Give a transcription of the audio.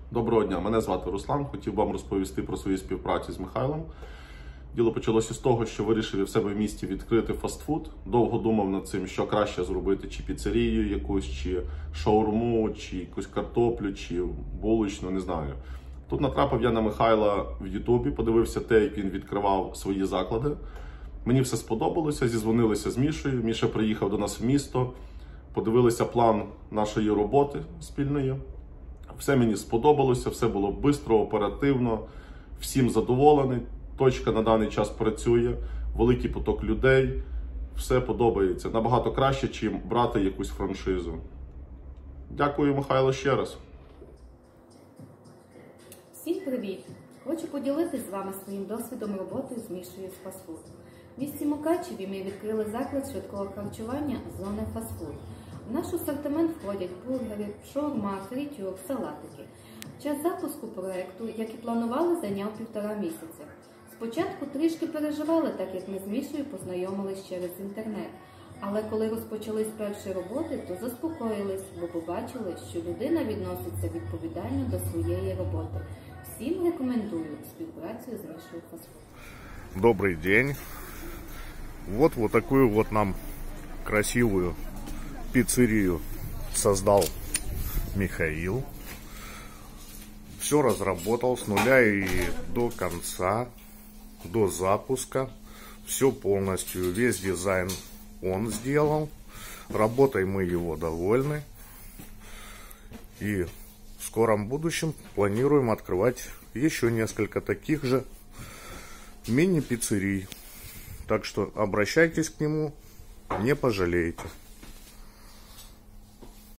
Доброго дня, мене звати Руслан. Хотів вам розповісти про свою співпрацю з Михайлом. Діло почалося з того, що вирішив в себе в місті відкрити фастфуд. Довго думав над цим, що краще зробити, чи піцерію якусь, чи шаурму, чи якусь картоплю, чи булочну, не знаю. Тут натрапив я на Михайла в Ютубі, подивився те, як він відкривав свої заклади. Мені все сподобалося, зізвонилися з Мішою. Міша приїхав до нас в місто, подивилися план нашої роботи спільної. Все мені сподобалося, все було швидко, оперативно, всім задоволений. Точка на даний час працює, великий поток людей, все подобається. Набагато краще, ніж брати якусь франшизу. Дякую, Михайло, ще раз. Всім привіт! Хочу поділитися з вами своїм досвідом роботи з Мішою з фастфуд. В місті Мукачеві ми відкрили заклад швидкого харчування «Зона фастфуд». В наш асортимент входять бургери, шаурма, фритюр, салатики. Час запуску проєкту, як і планували, зайняв 1,5 місяця. Спочатку трішки переживали, так як ми з Мішою познайомились через інтернет. Але коли розпочались перші роботи, то заспокоїлись, бо побачили, що людина відноситься відповідально до своєї роботи. Всім рекомендую співпрацю з Мішою фастфуд. Добрый день. Вот такую вот нам красивую пиццерию создал Михаил. Все разработал с нуля и до конца, до запуска. Все полностью, весь дизайн он сделал. Работой мы его довольны. И в скором будущем планируем открывать еще несколько таких же мини-пиццерий. Так что обращайтесь к нему, не пожалеете.